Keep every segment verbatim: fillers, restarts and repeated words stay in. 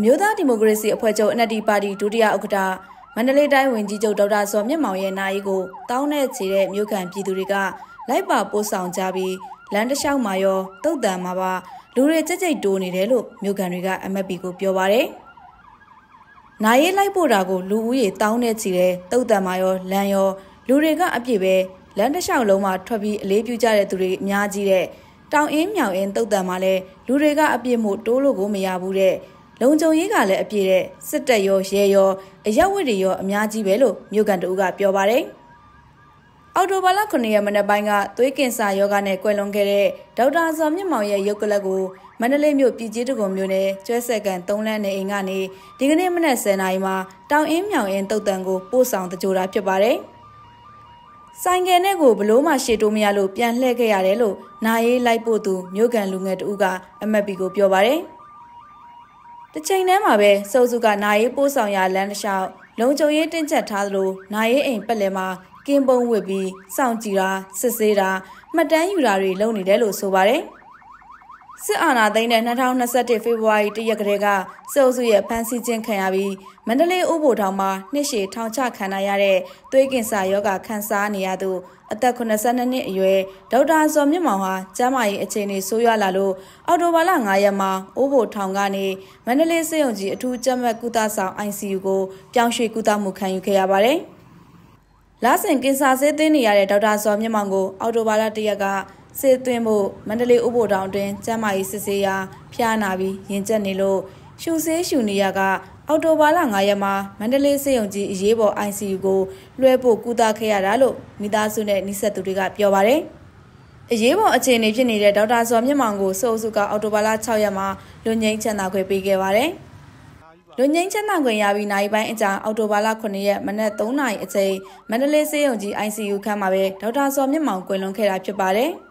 မျိုးသားဒီမိုကရေစီအဖွဲ့ချုပ် N L D ပါတီဒုတိယဥက္ကဋ္ဌမန္တလေးတိုင်းဝန်ကြီးချုပ်ဒေါက်တာဇော်မြင့်မောင်ရဲ့နာရီကိုတောင်းနဲ့ချေတဲ့မြို့ခံပြည်သူတွေကလိုက်ပါပို့ဆောင်ကြပြီးလမ်းတစ်လျှောက်မှာရောတုတ်တန်မှာပါလူတွေကြိတ်ကြိတ်တိုးနေတယ်လို့မြို့ခံတွေက M F P ကိုပြောပါတယ်။နာရီလိုက်ပို့တာကိုလူဦးရေတောင်းနဲ့ချေတဲ့တုတ်တန်မှာရောလမ်းရောလူတွေကအပြည့်ပဲလမ်းတစ်လျှောက်လုံးမှာထွက်ပြီးအလေးပြုကြတဲ့သူတွေအများကြီးတဲ့တောင်အင်းမြောင်အင်းတုတ်တန်မှာလည်းလူတွေကအပြည့်မို့တိုးလို့ကိုမရဘူးတဲ့လုံခြုံရေးကလည်းအပြည့်တဲ့စစ်တပ်ရောရဲရောအရက်ဝတ်တွေရောအများကြီးပဲလို့မြို့ကန်တို့ကပြောပါတယ်။အော်တိုဘာလခုနှစ်ရက်မနက်ပိုင်းကသွေးကင်ဆာယောဂနဲ့ကွယ်လွန်ခဲ့တဲ့ဒေါက်တာဇော်မြင့်မောင်ရဲ့ရုပ်ကလပ်ကိုမန္တလေးမြို့ပြည်ကြီးတကုံမြို့နယ်ကျွဲဆက်ကန်သုံးလမ်းနေအိမ်ကနေဒီကနေ့မနက်ဆယ်နာရီမှာတောင်အင်းမြောင်အင်းတုတ်တန်ကိုပို့ဆောင်တကြိုတာဖြစ်ပါတယ်။ဆိုင်ကယ်နဲ့ကိုဘလို့မှရှေ့တိုးမရလို့ပြန်လှည့်ခဲ့ရတယ်လို့နာရေးလိုက်ပို့သူမြို့ကန်လူငယ်တို့က M F P ကိုပြောပါတယ်။တစ်ချိန်တည်းမှာပဲစုပ်စုကနာရေးပို့ဆောင်ရလမ်းတစ်လျှောက်လုံခြုံရေးတင်းကျပ်ထားသလိုနာရေးအိမ်ပက်လယ်မှာကင်းပုံးဝစ်ပြီးစောင့်ကြည့်တာစစ်ဆေးတာမှတ်တမ်းယူတာတွေလုပ်နေတယ်လို့ဆိုပါတယ်။စစ်အာဏာသိမ်းတဲ့၂၀၂၁ဖေဖော်ဝါရီလတစ်ရက်ကတည်းကစုပ်စုရဲ့ဖမ်းဆီးခြင်းခံရပြီးမန္တလေးဥပိုလ်ထောင်မှာနှစ်ရှည်ထောင်ချခံရတဲ့သွေးကင်ဆာရောဂါခံစားနေရသူအသက်၇၂နှစ်အရွယ်ဒေါက်တာဇော်မြင့်မောင်ဟာကျန်းမာရေးအခြေအနေဆိုးရွားလာလို့အောက်တိုဘာလ၅ရက်မှာဥပိုလ်ထောင်ကနေမန္တလေးစေယုံကြီးအထူးကြပ်မတ်ကုသဆောင် I C U ကိုပြောင်းရွှေ့ကုသမှုခံယူခဲ့ရပါတယ်။လစဉ်ကင်ဆာဆေးသွင်းနေရတဲ့ဒေါက်တာဇော်မြင့်မောင်ကိုအောက်တိုဘာလတစ်ရက်ကဆေးသွင်းဖို့မန္တလေးဥပိုလ်ထောင်တွင်ကျန်းမာရေးစစ်ဆေးရာဖျားနာပြီးရင်ကျက်နေလို့ရှူဆေးရှူနေရကအော်တိုဘာလ၅ရက်မှာမန္တလေးစေယုံကြီးအရေးပေါ် I C U ကိုလွှဲဖို့ကုသခဲ့ရတာလို့မိသားစုနဲ့နှိစက်သူတွေကပြောပါတယ်။အရေးပေါ်အခြေအနေဖြစ်နေတဲ့ဒေါက်တာဇော်မြင့်မောင်ကိုစုပ်စုကအော်တိုဘာလ၆ရက်မှာလွတ်ငြိမ်းချမ်းသာခွင့်ပေးခဲ့ပါတယ်။လွတ်ငြိမ်းချမ်းသာခွင့်ရပြီးနိုင်ပိုင်းအကြာအော်တိုဘာလခုနှစ်ရက်မနက်၃နာရီအချိန်မန္တလေးစေယုံကြီး I C U ခန်းမှာပဲဒေါက်တာဇော်မြင့်မောင်ကွယ်လွန်ခဲ့တာဖြစ်ပါတယ်။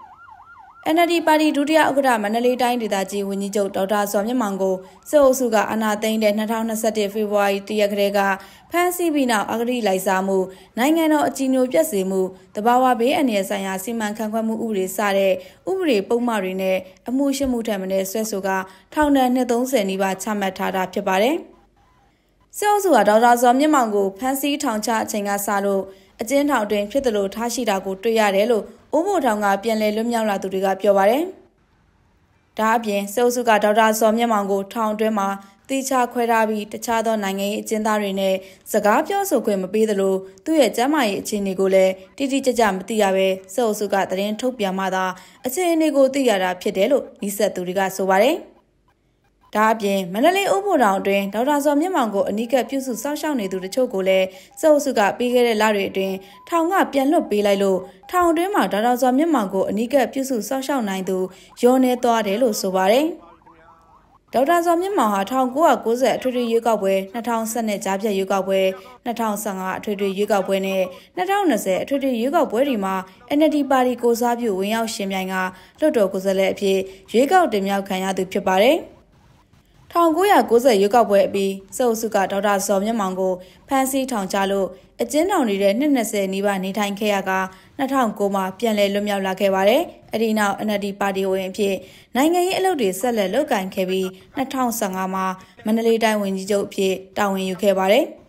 N L D ပါတီဒုတိယဥက္ကဋ္ဌမန္တလေးတိုင်းဒေသကြီးဝန်ကြီးချုပ်ဒေါက်တာဇော်မြင့်မောင်ကိုစစ်အုပ်စုကအာဏာသိမ်းတဲ့၂၀၂၁ဖေဖော်ဝါရီလတစ်ရက်ကတည်းကဖမ်းဆီးပြီးနောက်အဂတိလိုက်စားမှုနိုင်ငံတော်အကြီးအကျယ်ပြည့်စုံမှုတဘာဝဘေးအန္တရာယ်ဆိုင်ရာစီမံခန့်ခွဲမှုဥပဒေစတဲ့ဥပဒေပုံမှန်တွေနဲ့အမှုရှင်းမှုထက်မနည်းဆွဲဆိုကထောင်ဒဏ်နှစ်သုံးဆယ်နီးပါးချမှတ်ထားတာဖြစ်ပါတယ်။စစ်အုပ်စုကဒေါက်တာဇော်မြင့်မောင်ကိုဖမ်းဆီးထောင်ချအချိန်ကစလို့အကျဉ်းထောင်တွင်ဖြစ်တယ်လို့ထားရှိတာကိုတွေ့ရတယ်လို့ဥပိုလ်ထောင်ကပြန်လည်လွတ်မြောက်လာသူတွေကပြောပါတယ်။ဒါအပြင်စစ်အုပ်စုကဒေါက်တာဇော်မြင့်မောင်ကိုထောင်အတွင်းမှာတိကျခွဲထားပြီးတခြားသောနိုင်ငံရေးအကျဉ်းသားတွေနဲ့စကားပြောဆိုခွင့်မပေးသလိုသူ့ရဲ့ကျန်းမာရေးအခြေအနေကိုလည်းတိတိကျကျမသိရဘဲစစ်အုပ်စုကသတင်းထုတ်ပြန်မှသာအခြေအနေကိုသိရတာဖြစ်တယ်လို့နှိစက်သူတွေကဆိုပါတယ်။ဒါအပြင်မန္တလေးဥပိုလ်ထောင်အတွင်းဒေါက်တာဇော်မြင့်မောင်ကိုအနီးကပ်ပြုစုစောင့်ရှောက်နေသူတချို့ကိုလည်းစစ်အုပ်စုကပြီးခဲ့တဲ့လတွေအတွင်းထောင်ကပြန်လွှတ်ပေးလိုက်လို့ထောင်အတွင်းမှာဒေါက်တာဇော်မြင့်မောင်ကိုအနီးကပ်ပြုစုစောင့်ရှောက်နိုင်သူရောနေသွားတယ်လို့ဆိုပါတယ်။ဒေါက်တာဇော်မြင့်မောင်ဟာ၁၉၉၀အထွေထွေရွေးကောက်ပွဲ၂၀၁၂ကြားဖြတ်ရွေးကောက်ပွဲ၂၀၁၅အထွေထွေရွေးကောက်ပွဲနဲ့၂၀၂၀အထွေထွေရွေးကောက်ပွဲတွေမှာ N L D ပါတီကိုစားပြုဝင်ရောက်ရှင်ပြိုင်ကလွှတ်တော်ကိုယ်စားလှယ်အဖြစ်ရွေးကောက်တင်မြှောက်ခံရသူဖြစ်ပါတယ်။၁၉၉၀ရွေးကောက်ပွဲအပြီးစစ်အုပ်စုကဒေါက်တာဇော်မြင့်မောင်ကိုဖမ်းဆီးထောင်ချလို့အကျဉ်းထောင်နေတဲ့နှစ်၂၀နီးပါးနေထိုင်ခဲ့ရက၂၀၀၉မှာပြန်လည်လွတ်မြောက်လာခဲ့ပါတယ်။အဲဒီနောက် N L D ပါတီဝင်အဖြစ်နိုင်ငံရေးအလုပ်တွေဆက်လက်လုပ်ကိုင်ခဲ့ပြီး၂၀၁၅မှာမန္တလေးတိုင်းဝန်ကြီးချုပ်အဖြစ်တာဝန်ယူခဲ့ပါတယ်။